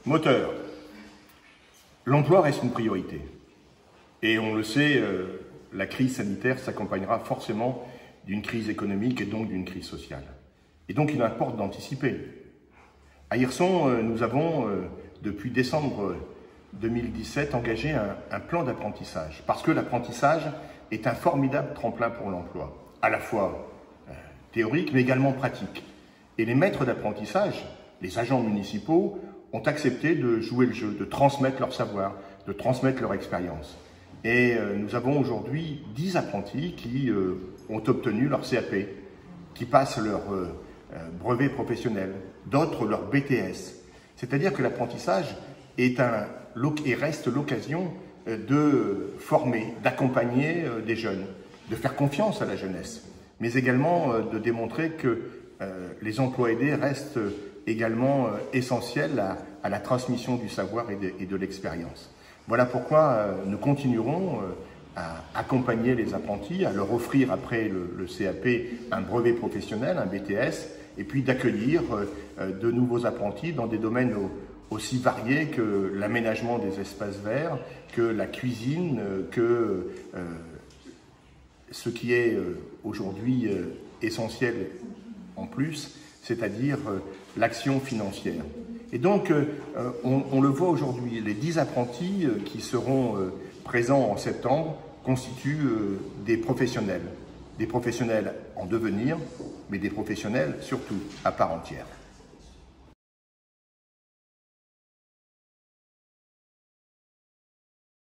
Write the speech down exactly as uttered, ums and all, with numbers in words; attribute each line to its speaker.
Speaker 1: Moteur. L'emploi reste une priorité. Et on le sait, euh, la crise sanitaire s'accompagnera forcément d'une crise économique et donc d'une crise sociale. Et donc il importe d'anticiper. À Hirson, euh, nous avons, euh, depuis décembre deux mille dix-sept, engagé un, un plan d'apprentissage. Parce que l'apprentissage est un formidable tremplin pour l'emploi, à la fois euh, théorique mais également pratique. Et les maîtres d'apprentissage, les agents municipaux, ont accepté de jouer le jeu, de transmettre leur savoir, de transmettre leur expérience. Et euh, nous avons aujourd'hui dix apprentis qui euh, ont obtenu leur C A P, qui passent leur euh, euh, brevet professionnel, d'autres leur B T S. C'est-à-dire que l'apprentissage est un, et reste l'occasion euh, de former, d'accompagner euh, des jeunes, de faire confiance à la jeunesse, mais également euh, de démontrer que euh, les emplois aidés restent également euh, essentiels à, à la transmission du savoir et de, et de l'expérience. Voilà pourquoi euh, nous continuerons euh, à accompagner les apprentis, à leur offrir après le, le C A P un brevet professionnel, un B T S, et puis d'accueillir euh, de nouveaux apprentis dans des domaines au, aussi variés que l'aménagement des espaces verts, que la cuisine, euh, que euh, ce qui est euh, aujourd'hui euh, essentiel en plus, c'est-à-dire euh, l'action financière. Et donc, euh, on, on le voit aujourd'hui, les dix apprentis euh, qui seront euh, présents en septembre constituent euh, des professionnels, des professionnels en devenir, mais des professionnels surtout à part entière.